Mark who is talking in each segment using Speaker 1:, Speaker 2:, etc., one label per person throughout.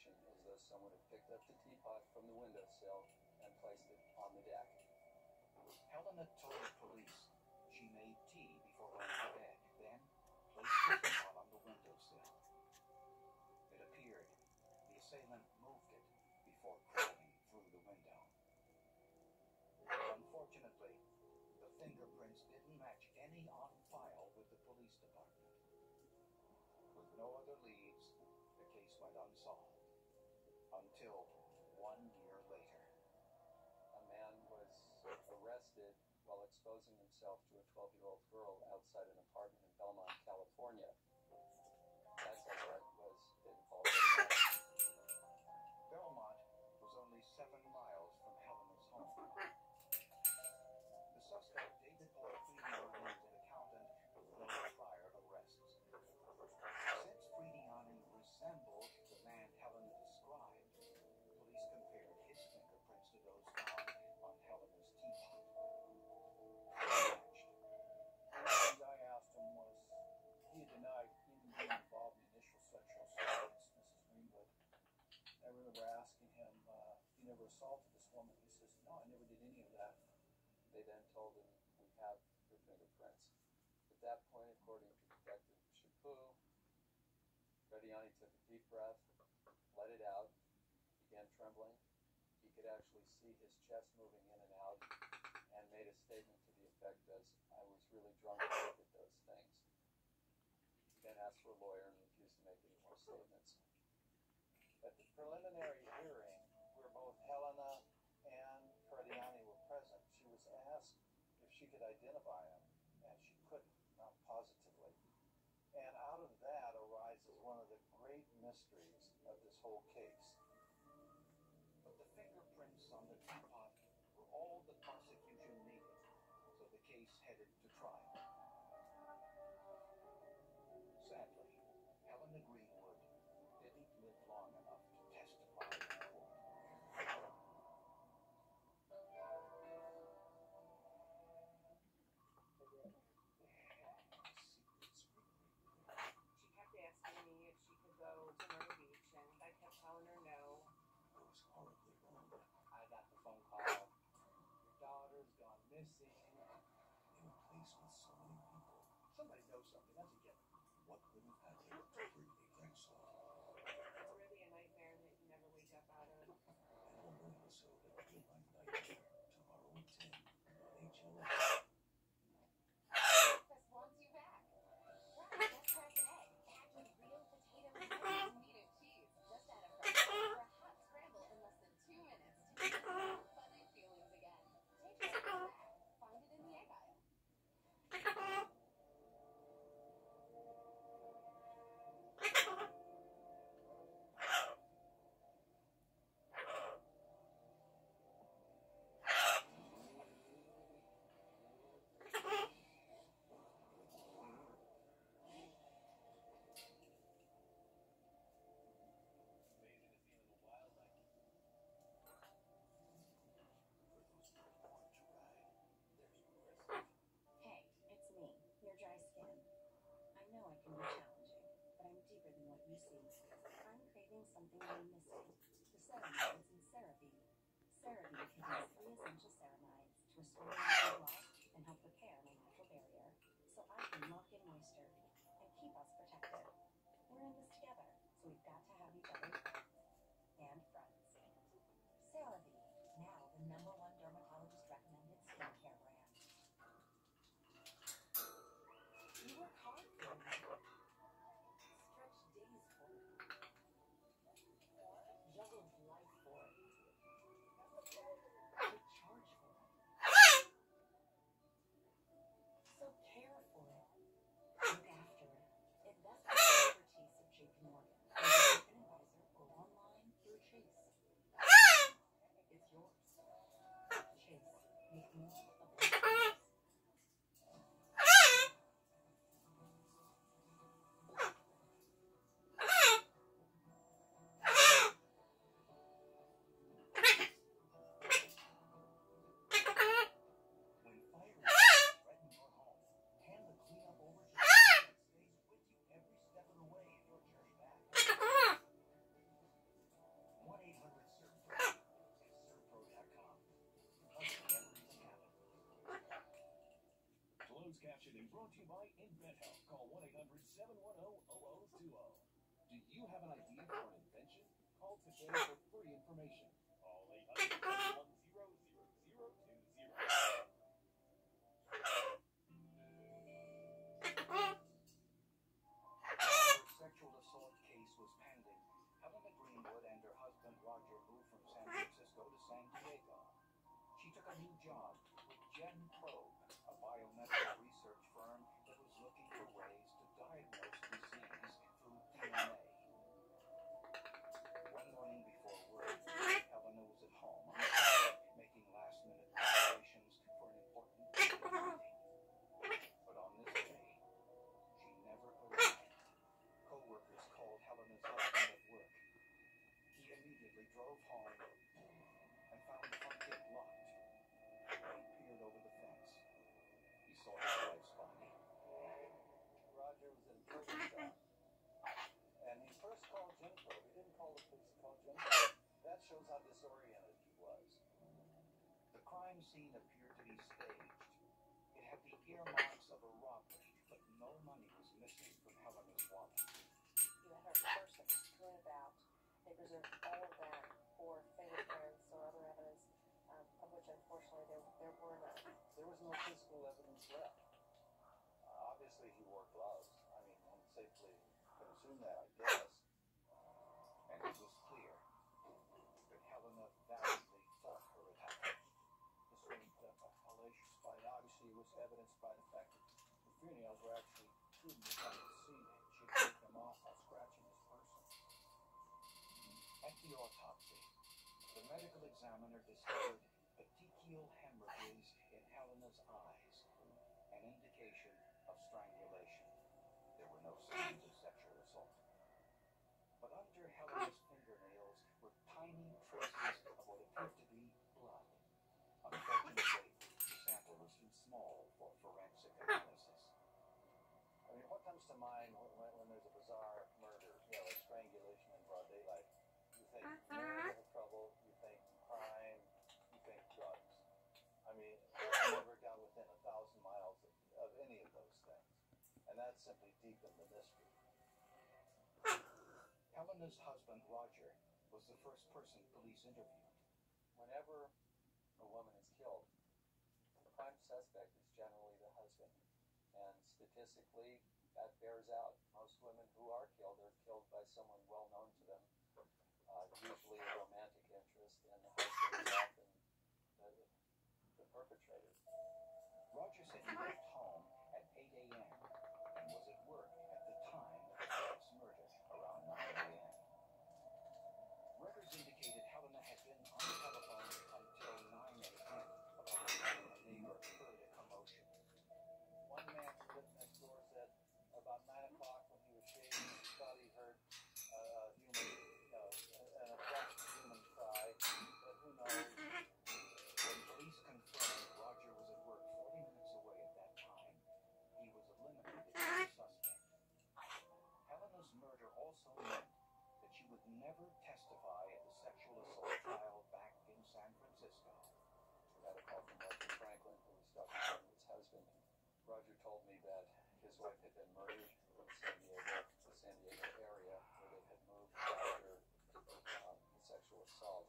Speaker 1: situation as though someone had picked up the teapot from the windowsill and placed it on the deck.
Speaker 2: Helena told police she made tea before going to bed, then placed the teapot on the windowsill. It appeared the assailant moved it before crawling through the window. Unfortunately, the fingerprints didn't match any on file with the police department. With no other leads, the case went unsolved until 1 year later.
Speaker 1: A man was arrested while exposing himself to a 12-year-old girl outside an apartment in Belmont, California. That suspect was involved in that.
Speaker 2: Belmont was only 7 miles from Helena's home. The suspect, David Orfini, was an accountant with no prior arrests. Since Friediani resembled the man Helena described, police compared his fingerprints to those found on Helena's teapot.
Speaker 3: One of the things I asked him was, he had denied even being involved in the initial sexual assault against Mrs. Greenwood. I remember asking him, you never assaulted this woman? He says, no, I never did any of that.
Speaker 1: They then told him, we have your fingerprints. At that point, according to Detective Chaput, Frediani took a deep breath, let it out, began trembling. He could actually see his chest moving in and out, and made a statement to the effect as, I was really drunk when I did those things. He then asked for a lawyer and refused to make any more statements.
Speaker 3: At the preliminary hearing, where both Helena and Frediani were present, she was asked if she could identify him, and she couldn't, not positively. And out of that arises one of the great mysteries of this whole case.
Speaker 2: But the fingerprints on the teapot were all the prosecution needed, so the case headed to trial. Sadly, Helena Greenwood didn't live long enough to testify in court.
Speaker 4: She kept asking me if she could go to Myrtle Beach, and I kept telling her no.
Speaker 2: I was horribly wrong.
Speaker 3: I got the phone call, your daughter's gone missing.
Speaker 2: In a place with so many people,
Speaker 3: Somebody knows something, that's a given.
Speaker 2: what would have happened to Brittany Drexel?
Speaker 4: It's really a nightmare that you never wake up out of.
Speaker 2: An all-new episode of Be My Nightmare, tomorrow at 10 on HLS.
Speaker 5: Breakfast wants you back. Right, just crack an egg, packed with real potato and meat and cheese. Just add a fresh egg for a hot scramble in less than 2 minutes to get those fuzzy feelings again. Take breakfast back. Find it in the egg aisle.
Speaker 3: Amazing to see a little wild like you.
Speaker 2: For those born to ride, there's Progressive.
Speaker 6: Hey, it's me, your dry skin. I know I can be challenging, but I'm deeper than what you see. I'm craving something I'm missing. The ceramides in CeraVe. CeraVe contains 3 essential ceramides to restore natural loss and help repair my natural barrier, so I can lock in moisture and keep us protected. We're in this together, so we've got to have each other's backs. And friends. CeraVe, now the #1 dermatologist recommended skincare brand. You work hard for me. Stretch days for me. Juggled life for it. Take charge for it. So care for it. Look after it. Invest in
Speaker 7: Closed captioning brought to you by InventHelp. Call 1-800-710-0020. Do you have an idea for an invention? Call today for free information. Call 800-710-0020.
Speaker 2: Her sexual assault case was pending. Helena Greenwood and her husband Roger moved from San Francisco to San Diego. She took a new job with GenProbe, a biomedical research firm that was looking for ways to diagnose disease through DNA. One morning before work, Helena was at home on the couch, making last-minute preparations for an important meeting. But on this day, she never arrived. Co-workers called Helena's husband at work. He immediately drove home and found the front gate locked. He peered over the fence. He saw his wife's body.
Speaker 3: Roger was in prison shop. And he first called GenProbe. He didn't call the police, he called GenProbe. That shows how disoriented he was.
Speaker 2: The crime scene appeared to be staged. It had the earmarks of a robbery, but no money was missing from Helena's wallet.
Speaker 4: You had her purse that was strewn about. They preserved all of that for fingerprints or other evidence, of which unfortunately there were none.
Speaker 3: There was no physical evidence left. Obviously, he wore gloves. I mean, one safely can assume that, I guess.
Speaker 2: And it was clear that Helena valiantly fought her attacker.
Speaker 3: This was a hellacious fight. Obviously, it was evidenced by the fact that the fingernails were actually proven to come to the ceiling. She had broken them off while scratching his person.
Speaker 2: At the autopsy, the medical examiner discovered petechial hemorrhages in Helena's eyes, an indication of strangulation. There were no signs of sexual assault. But under Helena's fingernails were tiny traces of what appeared to be blood. Unfortunately, the sample was too small for forensic analysis.
Speaker 3: I mean, what comes to mind when there's a bizarre murder, like strangulation in broad daylight? You think marital trouble, you think crime, you think drugs. I mean, they never got within 1,000 miles of any of those things. And that simply deepened the mystery.
Speaker 2: Helena's husband, Roger, was the first person police interviewed.
Speaker 1: Whenever a woman is killed, the prime suspect is generally the husband. And statistically, that bears out. Most women who are killed by someone well known to them, usually a romantic interest, and the husband is often the perpetrator.
Speaker 2: Roger said he left home at 8 a.m. and was at work at the time of his wife's murder, around 9 a.m. Records indicated Helena had been on the telephone until 9 a.m., about the time a neighbor heard a commotion.
Speaker 3: One man who lived next door said about 9 o'clock when he was shaving, he thought he heard a human, an abrupt human cry, but who knows?
Speaker 2: When police confirmed Roger was at work 40 minutes away at that time, he was eliminated as a suspect. Helena's murder also meant that she would never testify at the sexual assault trial back in San Francisco.
Speaker 1: I got a call from Roger Franklin, who was Dr. Greenwood's husband. Roger told me that his wife had been murdered in the San Diego area, where they had moved after the sexual assault.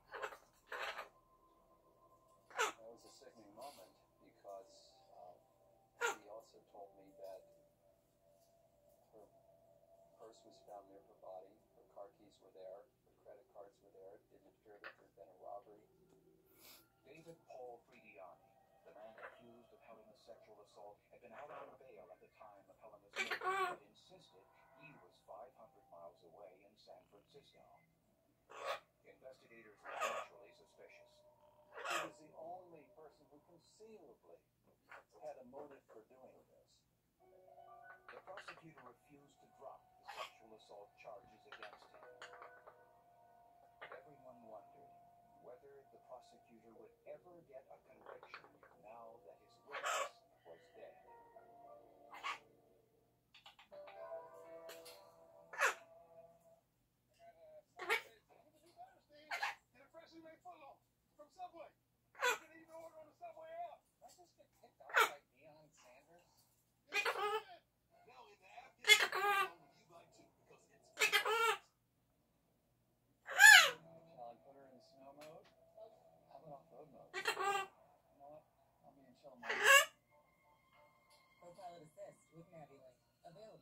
Speaker 1: That was a sickening moment because he also told me that her purse was found near her body, her car keys were there, her credit cards were there. It didn't appear that there had been a robbery.
Speaker 2: David Paul Fridiani, the man accused of Helena's sexual assault, had been out on bail at the time of Helena's murder, but insisted he was 500 miles away in San Francisco. Investigators were naturally suspicious.
Speaker 3: He was the only person who conceivably had a motive for doing this.
Speaker 2: The prosecutor refused to drop the sexual assault charges against him. Everyone wondered whether the prosecutor would ever get a conviction now that his witness was dead.
Speaker 7: Get a freshly made footlong from Subway. You can even order on the Subway app.
Speaker 1: Did I just get kicked out by Deion Sanders?
Speaker 8: with Navulink. Available